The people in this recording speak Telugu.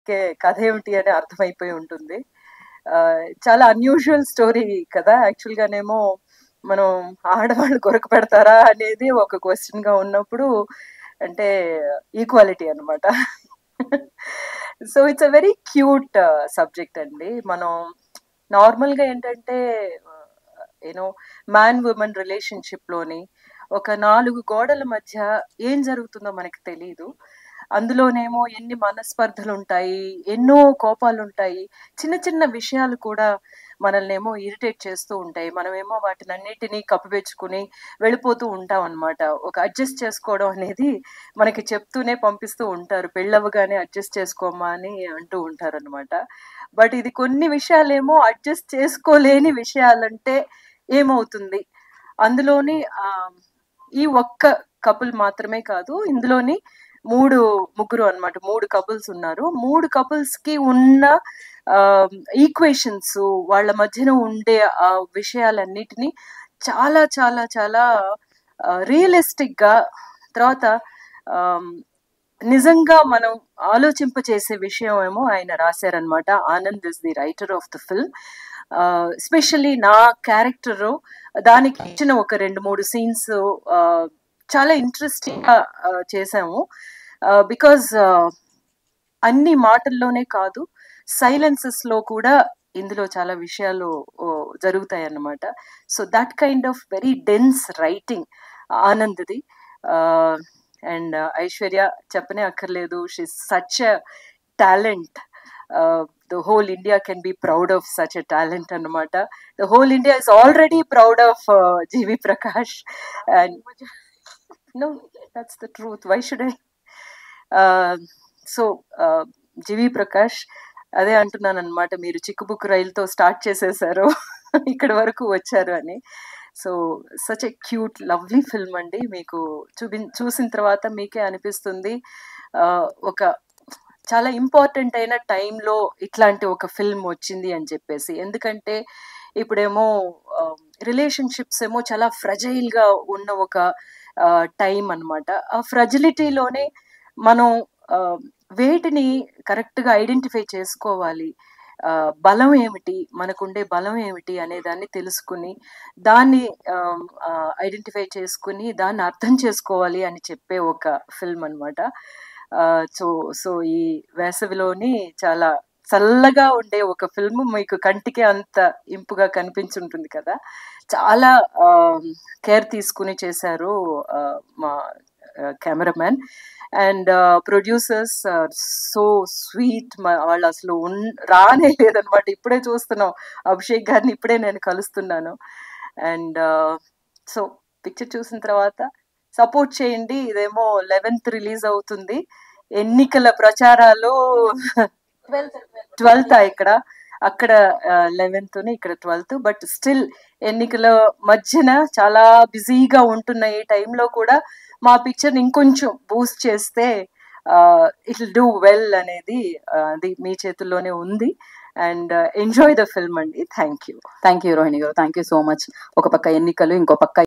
కథ ఏమిటి అని అర్థమైపోయి ఉంటుంది. చాలా అన్యూజువల్ స్టోరీ కదా! యాక్చువల్‌గానేమో మనం ఆడవాళ్ళు గొరక పెడతారా అనేది ఒక క్వెషన్‌గా ఉన్నప్పుడు అంటే ఈక్వాలిటీ అన్నమాట. So, it's a very cute subject అండి. మనం నార్మల్‌గా ఏంటంటే నో మ్యాన్ వుమన్ రిలేషన్‌షిప్‌లోని ఒక 4 గోడల మధ్య ఏం జరుగుతుందో మనకు తెలీదు. అందులోనేమో ఎన్ని మనస్పర్ధలుంటాయి, ఎన్నో కోపాలుంటాయి. చిన్న చిన్న విషయాలు కూడా మనల్నేమో ఇరిటేట్ చేస్తూ ఉంటాయి. మనమేమో వాటినన్నిటిని కప్పిపుచ్చుకొని వెళ్ళిపోతూ ఉంటామనమాట. ఒక అడ్జస్ట్ చేసుకోవడం అనేది మనకి చెప్తూనే పంపిస్తూ ఉంటారు. పెళ్ళవ్వగానే అడ్జస్ట్ చేసుకోమ్మా అని అంటూ ఉంటారనమాట. బట్ ఇది కొన్ని విషయాలేమో అడ్జస్ట్ చేసుకోలేని విషయాలంటే ఏమవుతుంది? అందులోని ఈ ఒక్క కపుల్ మాత్రమే కాదు. ఇందులోని ముగ్గురు అన్నమాట. 3 కపుల్స్ ఉన్నారు. 3 కపుల్స్‌కి ఉన్న ఈక్వేషన్స్ వాళ్ళ మధ్యన ఉండే విషయాలన్నిటిని చాలా చాలా చాలా రియలిస్టిక్‌గా తర్వాత ఆహ్, నిజంగా మనం ఆలోచింపచేసే విషయం ఏమో ఆయన రాశారనమాట. Anand is the writer of the film. Especially నా క్యారెక్టరు దానికి ఇచ్చిన ఒక 2, 3 సీన్స్ చాలా ఇంట్రెస్టింగ్‌గా చేశాము. బికాజ్ అన్ని మాటల్లోనే కాదు, సైలెన్సెస్‌లో కూడా ఇందులో చాలా విషయాలు జరుగుతాయన్నమాట. So, that kind of very dense writing ఆనంద్‌ది. అండ్ ఐశ్వర్య చెప్పనే అక్కర్లేదు. She is such a talent. The whole India can be proud of such a talent అన్నమాట. The whole India is already proud of G.V. Prakash. And no, that's the truth. Why should I? So GV Prakash అదే అంటున్నానన్నమాట. మీరు చిక్కుబుక్కు రైలుతో స్టార్ట్ చేసేసారు. ఇక్కడి వరకు వచ్చారు అని. So such a cute lovely film అండి. మీకు చూసిన తర్వాత మీకే అనిపిస్తుంది ఒక చాలా ఇంపార్టెంట్ అయిన టైంలో ఇట్లాంటి ఒక ఫిల్మ్ వచ్చింది అని చెప్పేసి. ఎందుకంటే ఇప్పుడేమో రిలేషన్షిప్స్ ఏమో చాలా ఫ్రజైల్‌గా ఉన్న ఒక టైం అన్నమాట. ఆ ఫ్రజిలిటీలోనే మనం వేటిని కరెక్ట్‌గా ఐడెంటిఫై చేసుకోవాలి. బలం ఏమిటి? మనకుండే బలం ఏమిటి? అనే దాన్ని తెలుసుకొని, దాన్ని ఐడెంటిఫై చేసుకొని, దాన్ని అర్థం చేసుకోవాలి అని చెప్పే ఒక ఫిల్మ్ అన్నమాట. సో సో ఈ వేసవిలోని చాలా చల్లగా ఉండే ఒక ఫిల్మ్ మీకు కంటికి అంత ఇంపుగా కనిపించుంటుంది కదా! చాలా కేర్ తీసుకొని చేశారు మా cameraman. And producers so sweet. వాళ్ళు అసలు రానే లేదనమాట. ఇప్పుడే చూస్తున్నాం అభిషేక్ గారిని, ఇప్పుడే నేను కలుస్తున్నాను. అండ్ సో పిక్చర్ చూసిన తర్వాత సపోర్ట్ చేయండి. ఇదేమో 11th రిలీజ్ అవుతుంది. ఎన్నికల ప్రచారాలు 12th ఇక్కడ, అక్కడ 11th ఇక్కడ 12th. బట్ స్టిల్ ఎన్నికల మధ్యన చాలా బిజీగా ఉంటున్న ఈ టైంలో కూడా మా పిక్చర్ ఇంకొంచెం బూస్ట్ చేస్తే ఇట్ విల్ డూ వెల్ అనేది అది మీ చేతుల్లోనే ఉంది. అండ్ ఎంజాయ్ ద ఫిల్మ్ అండి. Thank you. Thank you Rohini గారు. Thank you so much. ఒక పక్క ఎన్నికలు, ఇంకో పక్క